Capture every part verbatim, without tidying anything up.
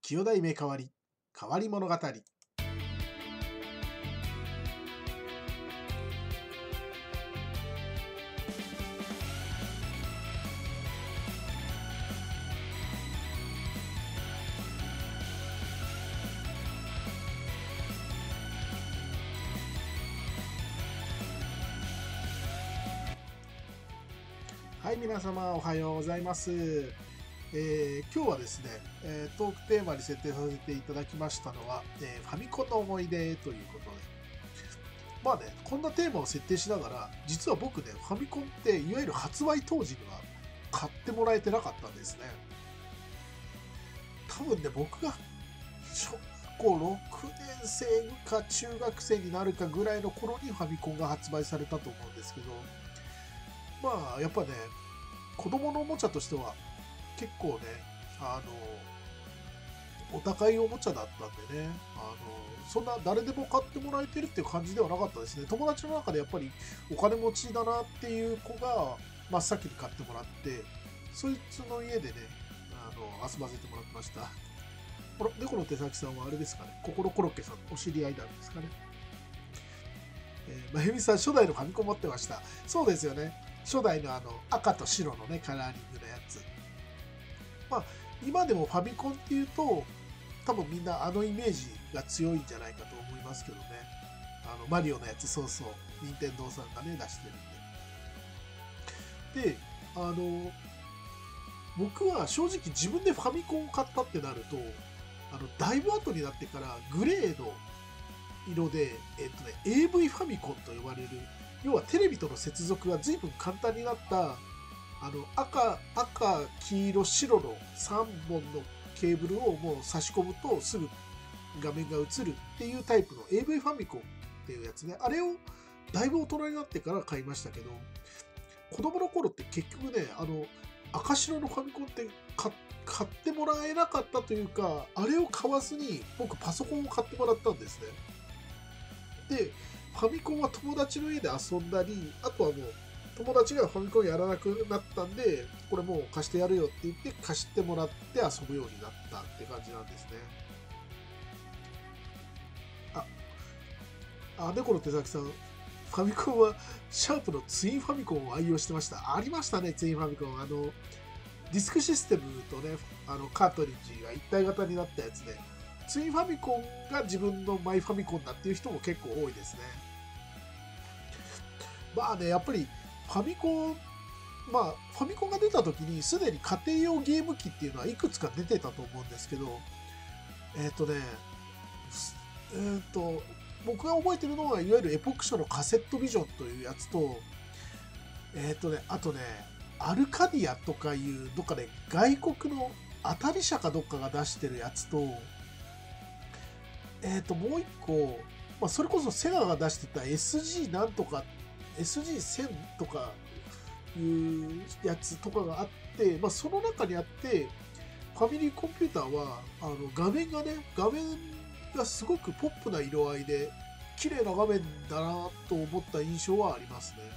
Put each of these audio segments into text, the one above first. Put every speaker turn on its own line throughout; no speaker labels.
千代田姫変わり、変わり物語。はい、皆様おはようございます。えー、今日はですね、えー、トークテーマに設定させていただきましたのは、えー、ファミコンの思い出ということで、まあね、こんなテーマを設定しながら、実は僕ね、ファミコンっていわゆる発売当時には買ってもらえてなかったんですね。多分ね、僕が小学校ろくねん生か中学生になるかぐらいの頃にファミコンが発売されたと思うんですけど、まあやっぱね、子供のおもちゃとしては結構ね、あの、お高いおもちゃだったんでね、あの、そんな誰でも買ってもらえてるっていう感じではなかったですね。友達の中でやっぱりお金持ちだなっていう子が真っ先に買ってもらって、そいつの家でね、あの、遊ばせてもらってました。この猫の手先さんはあれですかね、心コロッケさんお知り合いなんですかね。えー、まゆみさん、初代のファミコン持ってました。そうですよね。初代のあの赤と白のね、カラーリングのやつ。まあ、今でもファミコンっていうと、多分みんなあのイメージが強いんじゃないかと思いますけどね。あの、マリオのやつ、そうそう、任天堂さんがね、出してるんで。で、あの、僕は正直自分でファミコンを買ったってなると、あの、だいぶ後になってからグレーの色で、えっとね、エーブイ ファミコンと呼ばれる、要はテレビとの接続が随分簡単になった、あの赤、赤、黄色、白のさんぼんのケーブルをもう差し込むとすぐ画面が映るっていうタイプの エーブイ ファミコンっていうやつね。あれをだいぶ大人になってから買いましたけど、子供の頃って結局ね、あの、赤白のファミコンって買買ってもらえなかったというか、あれを買わずに僕パソコンを買ってもらったんですね。で、ファミコンは友達の家で遊んだり、あとはもう友達がファミコンやらなくなったんで、これもう貸してやるよって言って貸してもらって遊ぶようになったって感じなんですね。あ、あ、猫の手先さん、ファミコンはシャープのツインファミコンを愛用してました。ありましたね、ツインファミコン。あの、ディスクシステムとね、あのカートリッジが一体型になったやつで、ツインファミコンが自分のマイファミコンだっていう人も結構多いですね。まあね、やっぱりファミコン、まあ、ファミコンが出た時にすでに家庭用ゲーム機っていうのはいくつか出てたと思うんですけど、えっ、ー、とね、えっ、ー、と、僕が覚えてるのはいわゆるエポック社のカセットビジョンというやつと、えっ、ー、とね、あとね、アルカディアとかいうどっかで外国の当たり社かどっかが出してるやつと、えっ、ー、と、もう一個、まあ、それこそセガが出してた エスジー なんとか、エスジーせん とかいうやつとかがあって、まあ、その中にあって、ファミリーコンピューターは、あの、画面がね、画面がすごくポップな色合いで、綺麗な画面だなと思った印象はありますね。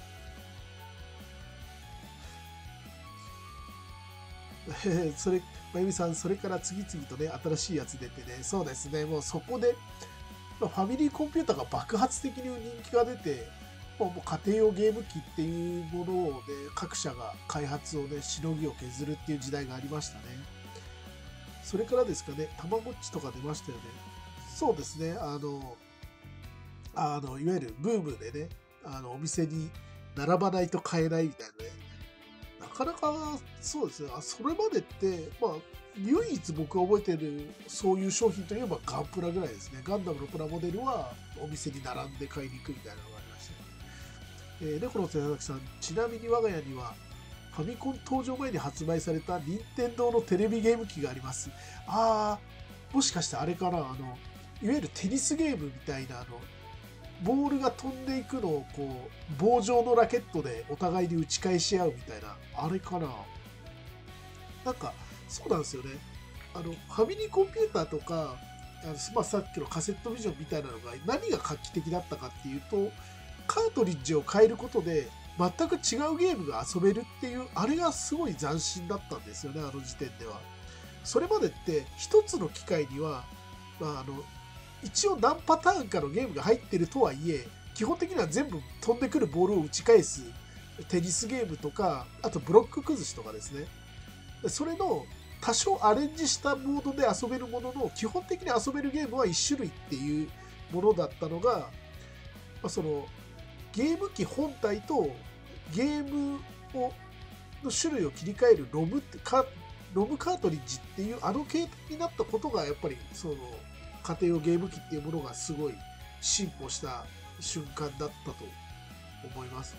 それ、まゆみさん、それから次々とね、新しいやつ出てね、そうですね、もうそこで、まあ、ファミリーコンピューターが爆発的に人気が出て、もう家庭用ゲーム機っていうものをね、各社が開発をね、しのぎを削るっていう時代がありましたね。それからですかね、たまごっちとか出ましたよね。そうですね、あの、あの、いわゆるブームでね、あの、お店に並ばないと買えないみたいなね、なかなかそうですね、あそれまでって、まあ、唯一僕が覚えてるそういう商品といえばガンプラぐらいですね。ガンダムのプラモデルはお店に並んで買いに行くみたいなのがありました。えー、猫の手崎さん、ちなみに我が家にはファミコン登場前に発売された任天堂のテレビゲーム機があります。あー、もしかしてあれかな、あの、いわゆるテニスゲームみたいな、あの、ボールが飛んでいくのをこう棒状のラケットでお互いに打ち返し合うみたいなあれかな。なんかそうなんですよね。あのファミリーコンピューターとかあの、まあ、さっきのカセットビジョンみたいなのが何が画期的だったかっていうと、カートリッジを変えることで全く違うゲームが遊べるっていうあれがすごい斬新だったんですよね、あの時点では。 それまでって一つの機械には、まあ、あの一応何パターンかのゲームが入ってるとはいえ、基本的には全部飛んでくるボールを打ち返すテニスゲームとか、あとブロック崩しとかですね。それの多少アレンジしたモードで遊べるものの、基本的に遊べるゲームはいち種類っていうものだったのが、まあ、そのゲーム機本体とゲームをの種類を切り替えるロムってかロムカートリッジっていうあの形態になったことが、やっぱりその家庭用ゲーム機っていうものがすごい進歩した瞬間だったと思いますね。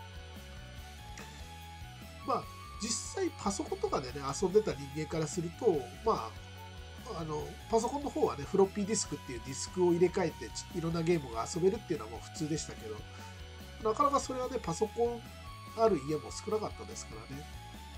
まあ実際パソコンとかでね遊んでた人間からすると、まああのパソコンの方はねフロッピーディスクっていうディスクを入れ替えていろんなゲームが遊べるっていうのはもう普通でしたけど、なかなかそれはねパソコンある家も少なかったですからね。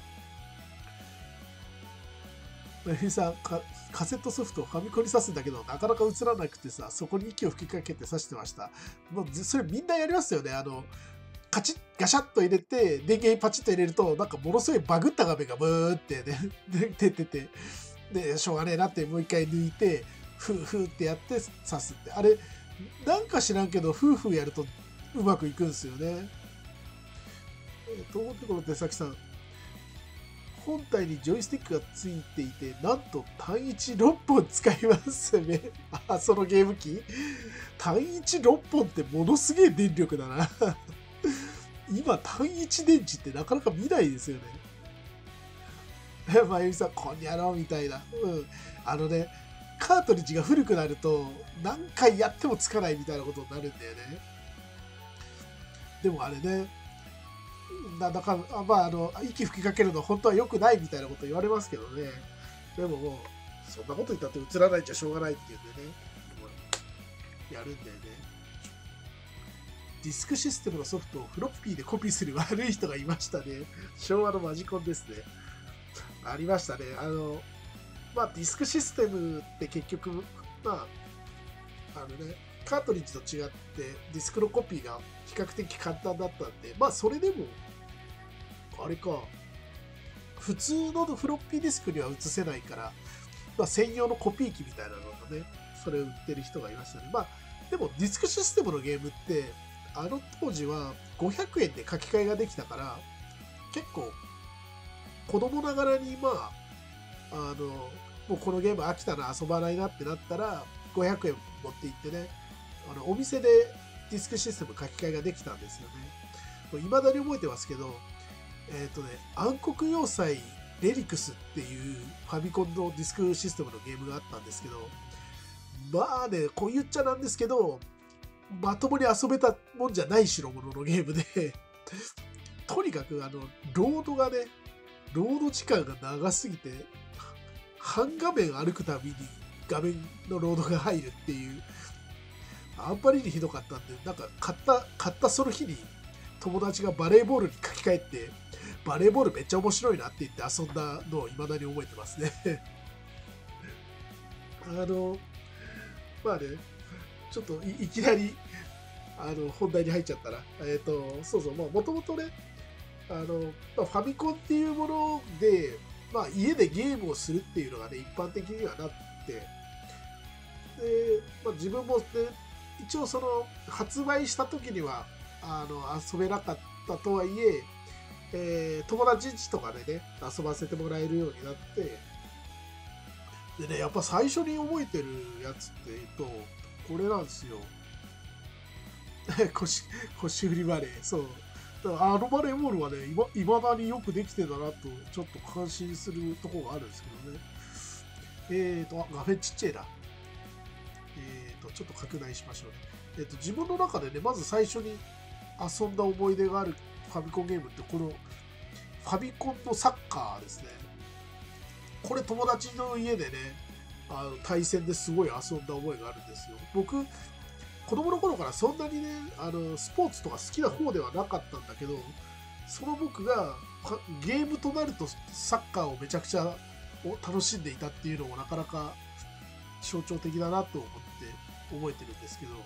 まゆみさんカ、カセットソフトをファミコンに挿すんだけど、なかなか映らなくてさ、そこに息を吹きかけて挿してました。もうそれみんなやりますよね。あの、カチッ、ガシャッと入れて、電源パチッと入れると、なんかものすごいバグった画面がブーってね、出てて、で、しょうがねえなってもう一回抜いて、フーフーってやって挿すって。あれ、なんか知らんけど、フーフーやるとうまくいくんですよね。えー、東北の出先さん。本体にジョイスティックがついていて、なんと単一ろっぽん使いますね。あ、そのゲーム機単一ろっぽんってものすげえ電力だな。今、単一電池ってなかなか見ないですよね。まゆみさん、こんにゃろうみたいな。うん。あのね、カートリッジが古くなると、何回やってもつかないみたいなことになるんだよね。でもあれね、なんだか、まあ、あの、息吹きかけるの本当は良くないみたいなこと言われますけどね。でももう、そんなこと言ったって映らないんじゃしょうがないっていうんでね、やるんだよね。ディスクシステムのソフトをフロッピーでコピーする悪い人がいましたね。昭和のマジコンですね。ありましたね。あの、まあ、ディスクシステムって結局、まあ、あのね、カートリッジと違ってディスクのコピーが比較的簡単だったんで、まあそれでもあれか普通のフロッピーディスクには映せないから、まあ、専用のコピー機みたいなのがねそれを売ってる人がいましたね。まあでもディスクシステムのゲームってあの当時はごひゃくえんで書き換えができたから結構子供ながらにまああのもうこのゲーム飽きたな遊ばないなってなったらごひゃくえん持って行ってねあのお店でディスクシステム書き換えができたんですよね。いまだに覚えてますけど、えっとね、暗黒要塞レリクスっていうファミコンのディスクシステムのゲームがあったんですけど、まあね、こう言っちゃなんですけど、まともに遊べたもんじゃない代物のゲームで、とにかくあの、ロードがね、ロード時間が長すぎて、半画面歩くたびに画面のロードが入るっていう、あんまりにひどかったんで、なんか買った、買ったその日に友達がバレーボールに書き換えて、バレーボールめっちゃ面白いなって言って遊んだのを未だに覚えてますね。あの、まあね、ちょっと い, いきなりあの本題に入っちゃったら、えっ、ー、と、そうそう、もともとね、あの、まあ、ファミコンっていうもので、まあ家でゲームをするっていうのがね、一般的にはなって、で、まあ、自分もね、一応その発売した時にはあの遊べなかったとはいええー、友達ん家とかでね遊ばせてもらえるようになって、でねやっぱ最初に覚えてるやつって言うとこれなんですよ。腰腰振りバレー。そうあのバレーボールはねいまだによくできてたなとちょっと感心するところがあるんですけどね。えーと画面ちっちゃいな。えーとちょっと拡大しましょうね。えーと自分の中でねまず最初に遊んだ思い出があるファミコンゲームってこのファミコンのサッカーですね。これ友達の家でねあの対戦ですごい遊んだ覚えがあるんですよ。僕子供の頃からそんなにねあのスポーツとか好きな方ではなかったんだけど、その僕がゲームとなるとサッカーをめちゃくちゃ楽しんでいたっていうのもなかなか象徴的だなと思って覚えてるんですけど、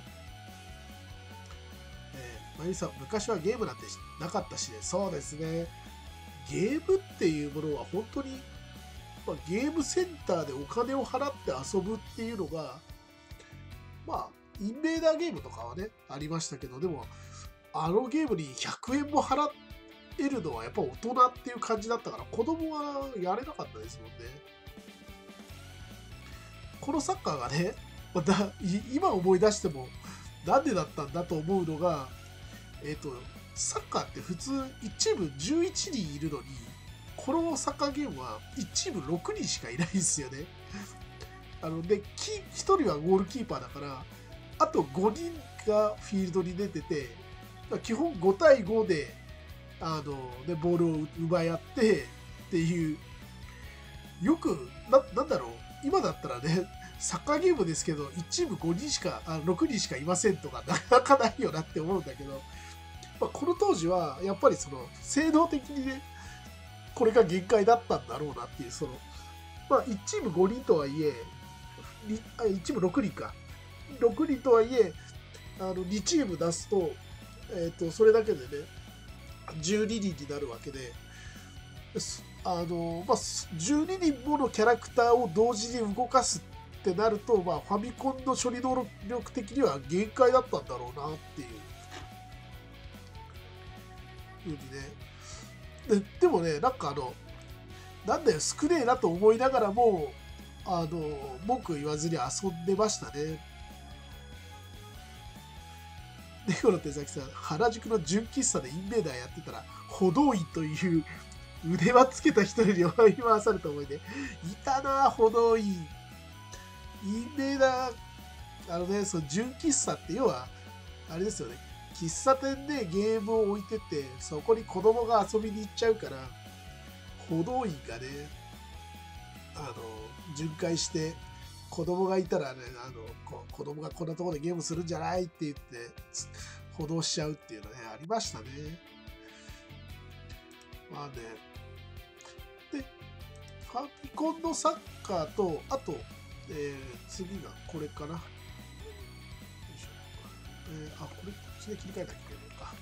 えー、まゆみさん昔はゲームなんてなかったしね。そうですね、ゲームっていうものは本当に、 まあ、ゲームセンターでお金を払って遊ぶっていうのが、まあ、インベーダーゲームとかはね、ありましたけど、でも、あのゲームにひゃくえんも払えるのはやっぱ大人っていう感じだったから、子供はやれなかったですもんね。このサッカーがね、だ今思い出しても、なんでだったんだと思うのが、えっと、サッカーって普通いちチームじゅういちにんいるのに、このサッカーゲームはいちチームろくにんしかいないんですよね。あので、ひとりはゴールキーパーだから、あとごにんがフィールドに出てて、基本ご対ごで、あの、ね、ボールを奪い合ってっていう、よく、な、なんだろう、今だったらね、サッカーゲームですけど、いちチームごにんしか、あろくにんしかいませんとか、なかなかないよなって思うんだけど、まあ、この当時は、やっぱりその、性能的にね、これが限界だったんだろうなっていう、その、まあ、いちチームごにんとはいえ、いちチームろくにんか。ろくにんとはいえ、あのにチーム出すと、えっと、それだけでね、じゅうににんになるわけで、あの、まあ、じゅうににんものキャラクターを同時に動かすってなると、まあ、ファミコンの処理能力的には限界だったんだろうなっていうふうにね。で、でもね、なんかあの、なんだよ、少ねえなと思いながらも、あの、文句言わずに遊んでましたね。猫の手先さん、原宿の純喫茶でインベーダーやってたら、歩道員という腕輪つけた人に追い回された思いで、いたな、歩道員。インベーダー、あのね、その純喫茶って要は、あれですよね、喫茶店でゲームを置いてて、そこに子供が遊びに行っちゃうから、歩道員がね、あの、巡回して、子供がいたらね、あの、こ子供がこんなところでゲームするんじゃないって言って、補導しちゃうっていうのね、ありましたね。まあね。で、ファミコンのサッカーと、あと、えー、次がこれかな。よいしょ。えー、あ、これ、こっちで切り替えなきゃいけないか。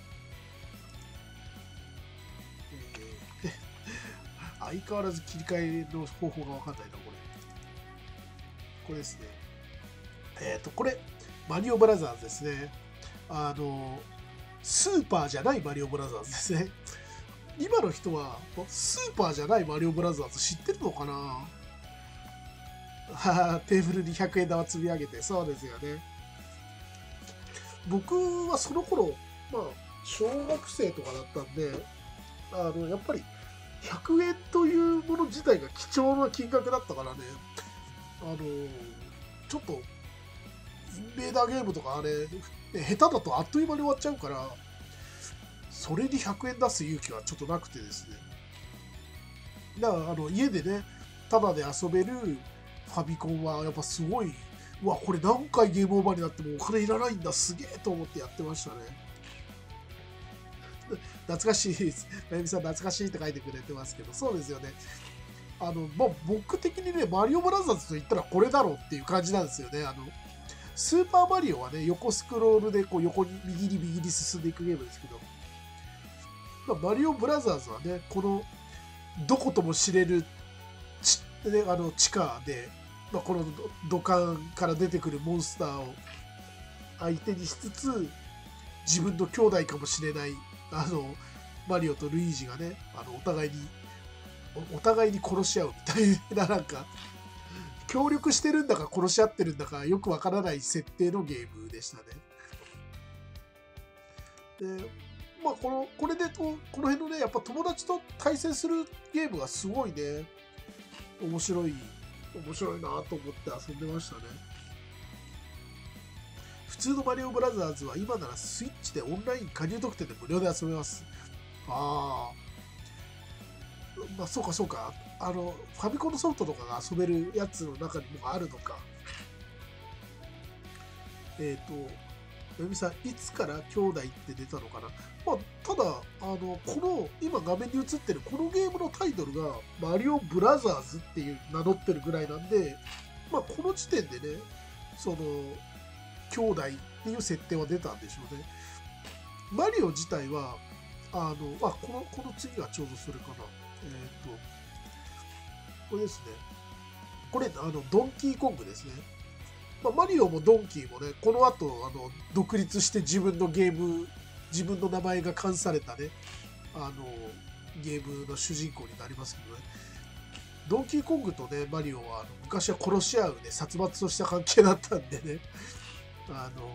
えー、相変わらず切り替えの方法がわかんないな、これ。これですね。えっと、これ、マリオブラザーズですね。あの、スーパーじゃないマリオブラザーズですね。今の人は、スーパーじゃないマリオブラザーズ知ってるのかな。はテーブルにひゃくえん玉積み上げて、そうですよね。僕はその頃、まあ、小学生とかだったんで、あの、やっぱり、ひゃくえんというもの自体が貴重な金額だったからね、あの、ちょっと、インベーダーゲームとかあれ、下手だとあっという間に終わっちゃうから、それにひゃくえん出す勇気はちょっとなくてですね。だから、あの、家でね、タダで遊べるファミコンはやっぱすごい、うわ、これ何回ゲームオーバーになってもお金いらないんだ、すげえと思ってやってましたね。懐かしいです。まゆみさん懐かしいって書いてくれてますけど、そうですよね。あの、まあ、僕的にね、マリオブラザーズと言ったらこれだろうっていう感じなんですよね。あの、スーパーマリオはね、横スクロールでこう横に右に右に進んでいくゲームですけど、まあ、マリオブラザーズはね、この、どことも知れるち、ね、あの地下で、まあ、この土管から出てくるモンスターを相手にしつつ、自分の兄弟かもしれない、あの、マリオとルイージがね、あの、お互いに、お互いに殺し合うみたいな、なんか、協力してるんだか殺し合ってるんだかよくわからない設定のゲームでしたね。で、まあ、この、これでと、この辺のね、やっぱ友達と対戦するゲームがすごいね、面白い、面白いなと思って遊んでましたね。普通のマリオブラザーズは今ならスイッチでオンライン加入特典で無料で遊べます。ああ。まあ、そうかそうか。あの、ファミコンのソフトとかが遊べるやつの中にもあるのか。えっと、まゆみさん、いつから兄弟って出たのかな。まあ、ただ、あの、この、今画面に映ってるこのゲームのタイトルが、マリオブラザーズっていう名乗ってるぐらいなんで、まあ、この時点でね、その、兄弟っていう設定は出たんでしょうね。マリオ自体は、あの、まあ、この、この次がちょうどそれかな。えっと、 これですね。これ、あの、ドンキーコングですね。まあ、マリオもドンキーもね、この後、あの、独立して自分のゲーム、自分の名前が冠されたね、あの、ゲームの主人公になりますけどね。ドンキーコングとね、マリオは、あの昔は殺し合うね、殺伐とした関係だったんでね、あの、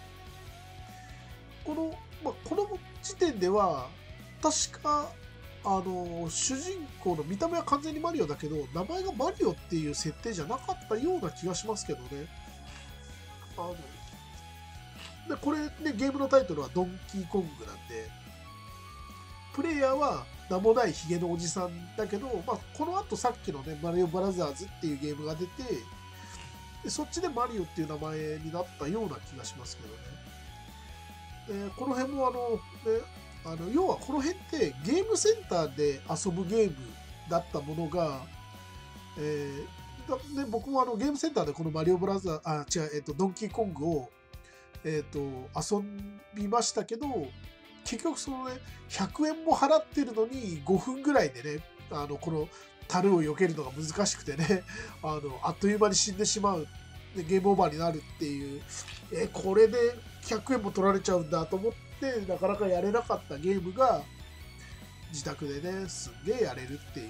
この、まあ、この時点では、確か、あの、主人公の見た目は完全にマリオだけど、名前がマリオっていう設定じゃなかったような気がしますけどね。あの、で、これね、ゲームのタイトルはドンキーコングなんで、プレイヤーは名もないヒゲのおじさんだけど、まあ、この後さっきのね、マリオブラザーズっていうゲームが出て、でそっちでマリオっていう名前になったような気がしますけどね。でこの辺もあの、ね、あの要はこの辺ってゲームセンターで遊ぶゲームだったものが、えーだね、僕もあのゲームセンターでこのマリオブラザー、あ、違う、えっと、ドンキーコングを、えっと、遊びましたけど、結局そのね、ひゃくえんも払ってるのにごふんぐらいでね、あの、この樽を避けるのが難しくてね、あの、あっという間に死んでしまう、でゲームオーバーになるっていう、え、これでひゃくえんも取られちゃうんだと思って、なかなかやれなかったゲームが、自宅でね、すんげえやれるっていう。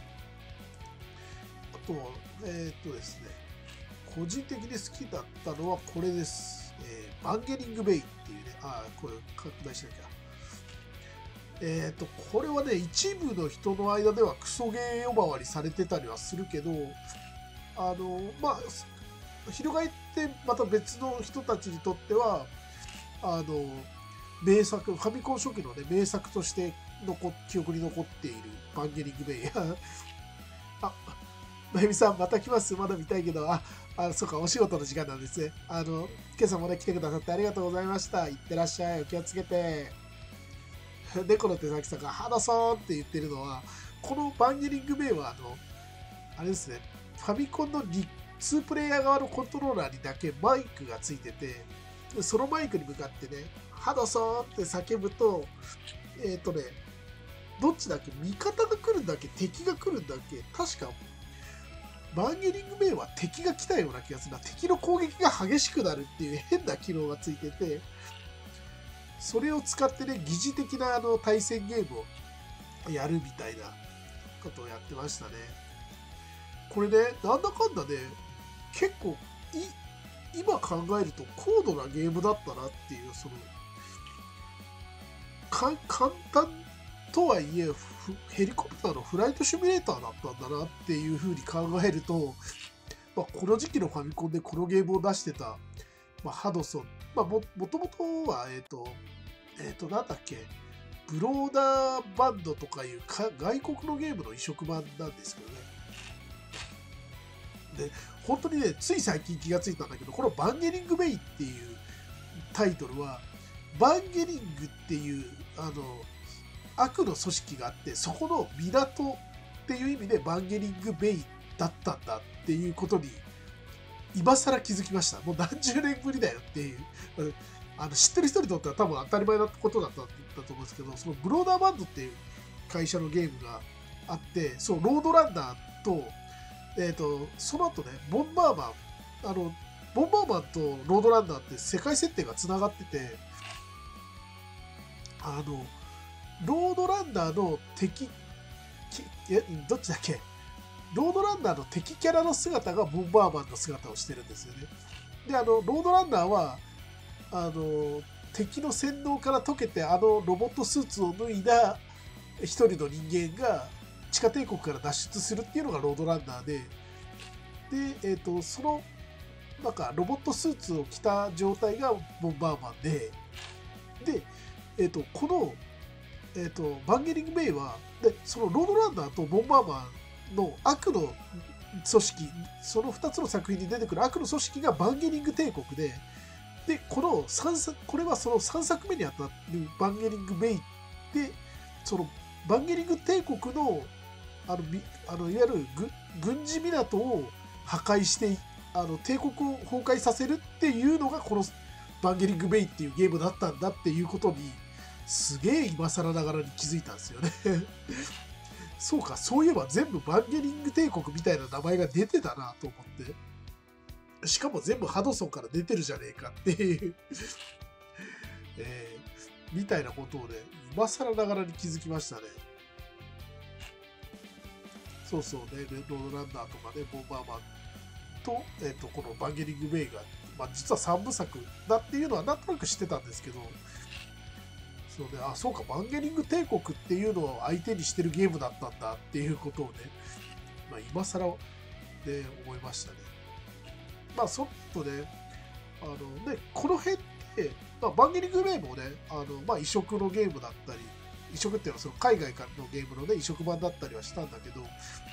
あと、えー、っとですね、個人的に好きだったのはこれです。えー、バンゲリングベイっていうね、あ、これ拡大しなきゃ。えっと、これはね、一部の人の間ではクソゲー呼ばわりされてたりはするけど、あの、まあ、翻ってまた別の人たちにとっては、あの、名作、ファミコン初期のね、名作として残記憶に残っているバンゲリングベイヤー。あ、まゆみさん、また来ます。まだ見たいけど、あ、あ、そうか、お仕事の時間なんですね。あの、今朝もね、来てくださってありがとうございました。いってらっしゃい。お気をつけて。猫の手先さんがハドソンって言ってるのは、このバンゲリングベイは、あの、あれですね、ファミコンのにプレイヤー側のコントローラーにだけマイクがついてて、そのマイクに向かってね、ハドソンって叫ぶと、えっ、ー、とね、どっちだっけ、味方が来るんだっけ、敵が来るんだっけ、確か、バンゲリングベイは敵が来たような気がするな。敵の攻撃が激しくなるっていう変な機能がついてて、それを使ってね、疑似的なあの対戦ゲームをやるみたいなことをやってましたね。これね、なんだかんだね、結構い、今考えると高度なゲームだったなっていう、その、か簡単とはいえ、ヘリコプターのフライトシミュレーターだったんだなっていうふうに考えると、まあ、この時期のファミコンでこのゲームを出してた、まあ、ハドソン、まあ、も、もともとは、えっと、えっと、なんだっけ、ブローダーバンドとかいうか外国のゲームの移植版なんですけどね。で、本当にね、つい最近気がついたんだけど、このバンゲリングベイっていうタイトルは、バンゲリングっていう、あの、悪の組織があって、そこの港っていう意味でバンゲリングベイだったんだっていうことに、今更気づきました。もう何十年ぶりだよっていう。あの知ってる人にとっては多分当たり前なことだったんだと思うんですけど、そのブローダーバンドっていう会社のゲームがあって、そう、ロードランナーと、えっと、その後ね、ボンバーマン、あの、ボンバーマンとロードランナーって世界設定がつながってて、あの、ロードランナーの敵、え、どっちだっけ、ロードランナーの敵キャラの姿がボンバーマンの姿をしてるんですよね。で、あの、ロードランナーは、あの、敵の洗脳から解けて、あのロボットスーツを脱いだ一人の人間が地下帝国から脱出するっていうのがロードランナーで、で、えっと、その、なんか、ロボットスーツを着た状態がボンバーマンで、で、えっと、この、えっと、バンゲリングベイは、で、そのロードランナーとボンバーマンの悪の組織、そのふたつの作品に出てくる悪の組織がバンゲリング帝国で、で、このさんさく、これはそのさんさくめにあたるバンゲリングベイで、そのバンゲリング帝国の、あの、あのいわゆる軍事港を破壊して、あの帝国を崩壊させるっていうのがこのバンゲリングベイっていうゲームだったんだっていうことに、すげえ今更ながらに気づいたんですよね。 そうか、そういえば全部バンゲリング帝国みたいな名前が出てたなと思って。しかも全部ハドソンから出てるじゃねえかっていう、えー、みたいなことをね、今更ながらに気づきましたね。そうそうね、レッドランナーとかね、ボンバーマンと、えーと、このバンゲリング・メイが、まあ、実はさんぶさくだっていうのはなんとなく知ってたんですけど、そうね、あ、そうか、バンゲリング帝国っていうのを相手にしてるゲームだったんだっていうことをね、まあ、今更で思いましたね。まあ、そっとね、あのね、この辺って、まあ、バンゲリングメイもね、あのまあ、移植のゲームだったり、移植っていうのはその海外からのゲームのね、移植版だったりはしたんだけど、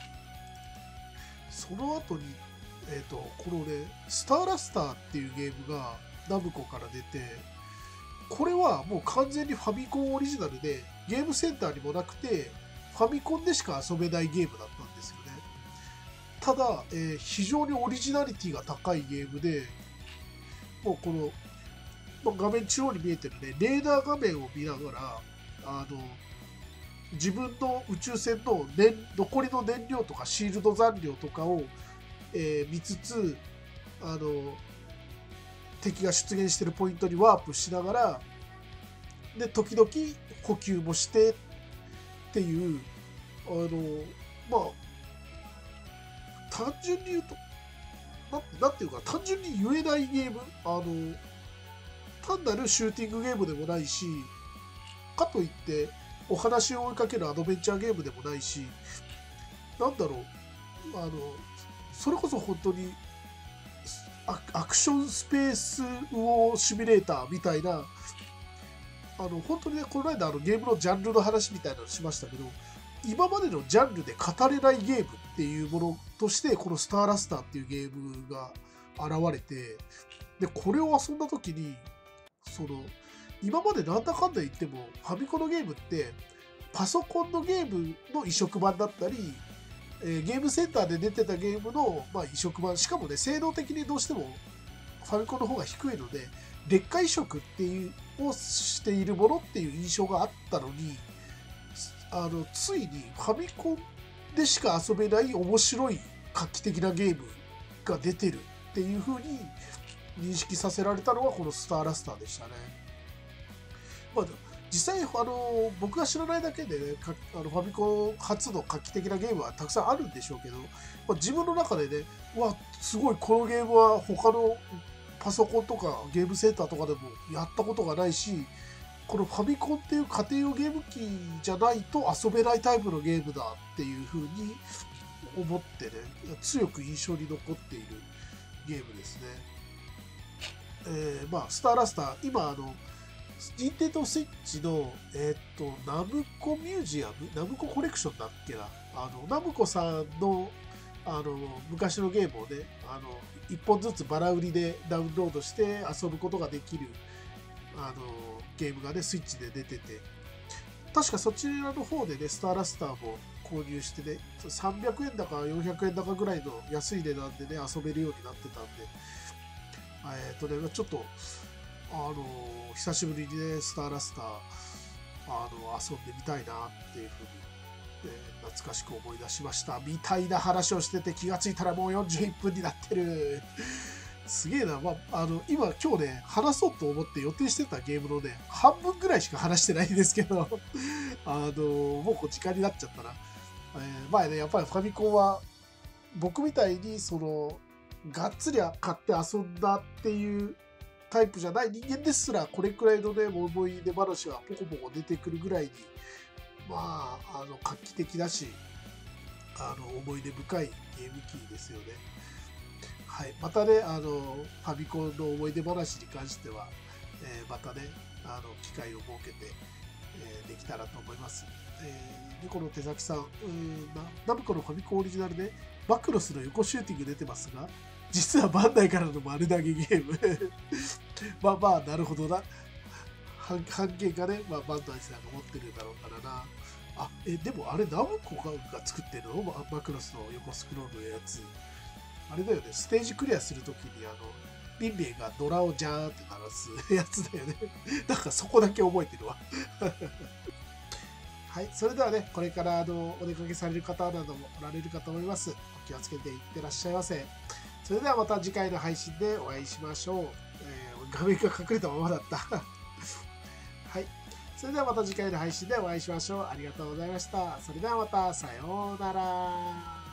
その後に、えっと、このね、スターラスターっていうゲームがナムコから出て、これはもう完全にファミコンオリジナルで、ゲームセンターにもなくて、ファミコンでしか遊べないゲームだったんですよね。ただ、えー非常にオリジナリティが高いゲームで、もうこの、まあ画面中央に見えてるね、レーダー画面を見ながら、あの、自分の宇宙船の燃残りの燃料とかシールド残量とかを、えー見つつ、あの、敵が出現してるポイントにワープしながら、で、時々補給もしてっていう、あの、まあ、単純に言うと、な、なんていうか、単純に言えないゲーム、あの、単なるシューティングゲームでもないし、かといってお話を追いかけるアドベンチャーゲームでもないし、なんだろう、あの、それこそ本当にアアクションスペースウォーシミュレーターみたいな、あの、本当にね、この間あのゲームのジャンルの話みたいなのしましたけど、今までのジャンルで語れないゲームっていうものとして、このスターラスターっていうゲームが現れて、で、これを遊んだ時に、その、今までなんだかんだ言っても、ファミコンのゲームって、パソコンのゲームの移植版だったり、えーゲームセンターで出てたゲームの、まあ、移植版、しかもね、性能的にどうしてもファミコンの方が低いので、劣化移植っていうをしているものっていう印象があったのに、あのついにファミコンでしか遊べない面白い画期的なゲームが出てるっていう風に認識させられたのがこのスターラスターでしたね。まあ、実際あの僕が知らないだけで、ね、かあのファミコン初の画期的なゲームはたくさんあるんでしょうけど、まあ、自分の中でね、うわすごいこのゲームは他のパソコンとかゲームセンターとかでもやったことがないし、このファミコンっていう家庭用ゲーム機じゃないと遊べないタイプのゲームだっていう風に思ってね、強く印象に残っているゲームですね。えー、まあスターラスター、今あの任天堂スイッチの、えーっと、ナムコミュージアム、ナムココレクションだっけな、あのナムコさんのあの昔のゲームをね、あのいっぽんずつバラ売りでダウンロードして遊ぶことができるあのゲームがね、スイッチで出てて、確かそちらの方でね、スターラスターも購入してね、さんびゃくえんだかよんひゃくえんだかぐらいの安い値段でね、遊べるようになってたんで、えっとね、ちょっと、あの久しぶりにね、スターラスター、あの遊んでみたいなっていうふうに、えー懐かしく思い出しましたみたいな話をしてて、気がついたらもうよんじゅういっぷんになってる。すげえな、まあ、あの今今日ね話そうと思って予定してたゲームのね半分ぐらいしか話してないんですけどあのもうこう時間になっちゃったな。えー前ねやっぱりファミコンは僕みたいにそのがっつり買って遊んだっていうタイプじゃない人間ですら、これくらいのね思い出話がポコポコ出てくるぐらいに、まああの画期的だし、あの思い出深いゲーム機ですよね。はい、またね、あのファミコンの思い出話に関しては、えーまたね、あの機会を設けて、えーできたらと思います。えー、で、この手崎さん、うーんなナムコのファミコンオリジナルで、マクロスの横シューティング出てますが、実はバンダイからの丸投げゲーム。まあまあ、なるほどな。半半径がね、まあ、バンダイさんが持ってるだろうからな。あ、え、でもあれ、ナムコが作ってるのママクロスの横スクロールのやつ。あれだよね、ステージクリアするときに、あの、ビンベイがドラをジャーンって鳴らすやつだよね。なんかそこだけ覚えてるわ。 はい。それではね、これからあのお出かけされる方などもおられるかと思います。お気をつけていってらっしゃいませ。それではまた次回の配信でお会いしましょう。えー、画面が隠れたままだった。はい。それではまた次回の配信でお会いしましょう。ありがとうございました。それではまた、さようなら。